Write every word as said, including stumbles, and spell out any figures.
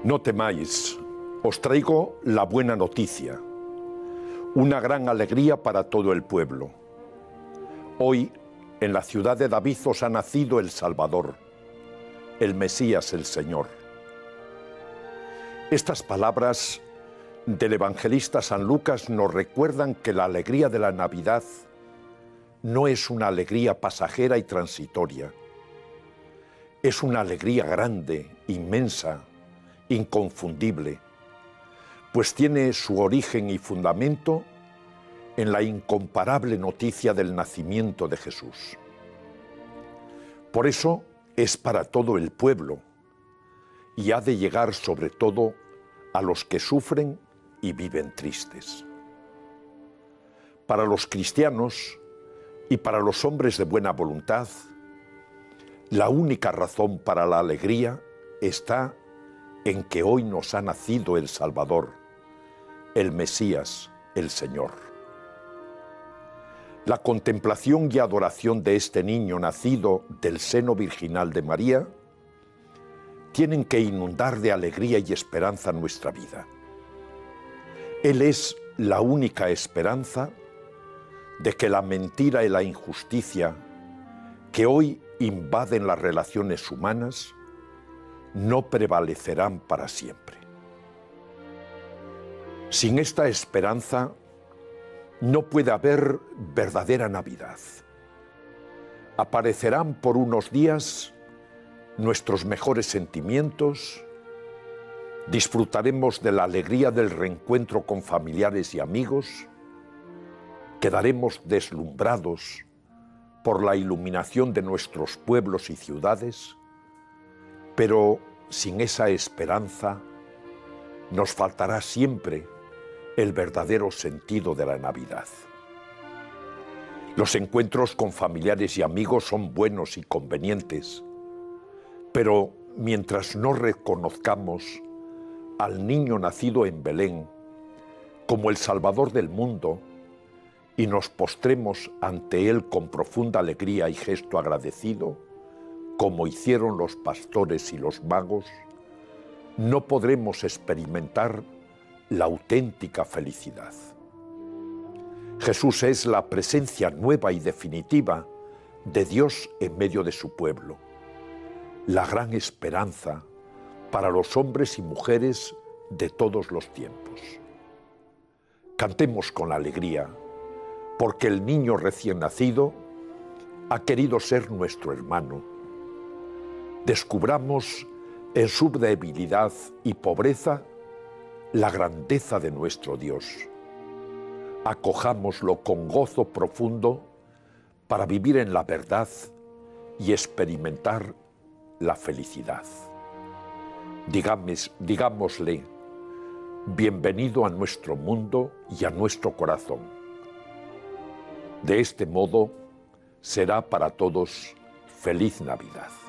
No temáis, os traigo la buena noticia, una gran alegría para todo el pueblo. Hoy, en la ciudad de David os ha nacido el Salvador, el Mesías, el Señor. Estas palabras del evangelista San Lucas nos recuerdan que la alegría de la Navidad no es una alegría pasajera y transitoria. Es una alegría grande, inmensa, inconfundible, pues tiene su origen y fundamento en la incomparable noticia del nacimiento de Jesús. Por eso es para todo el pueblo y ha de llegar sobre todo a los que sufren y viven tristes. Para los cristianos y para los hombres de buena voluntad, la única razón para la alegría está en que hoy nos ha nacido el Salvador, el Mesías, el Señor. La contemplación y adoración de este niño nacido del seno virginal de María tienen que inundar de alegría y esperanza nuestra vida. Él es la única esperanza de que la mentira y la injusticia que hoy invaden las relaciones humanas no prevalecerán para siempre. Sin esta esperanza no puede haber verdadera Navidad. Aparecerán por unos días nuestros mejores sentimientos, disfrutaremos de la alegría del reencuentro con familiares y amigos, quedaremos deslumbrados por la iluminación de nuestros pueblos y ciudades, pero sin esa esperanza nos faltará siempre el verdadero sentido de la Navidad. Los encuentros con familiares y amigos son buenos y convenientes, pero mientras no reconozcamos al niño nacido en Belén como el Salvador del mundo y nos postremos ante él con profunda alegría y gesto agradecido, como hicieron los pastores y los magos, no podremos experimentar la auténtica felicidad. Jesús es la presencia nueva y definitiva de Dios en medio de su pueblo, la gran esperanza para los hombres y mujeres de todos los tiempos. Cantemos con alegría, porque el niño recién nacido ha querido ser nuestro hermano. Descubramos en su debilidad y pobreza la grandeza de nuestro Dios. Acojámoslo con gozo profundo para vivir en la verdad y experimentar la felicidad. Digámosle, digámosle, bienvenido a nuestro mundo y a nuestro corazón. De este modo será para todos feliz Navidad.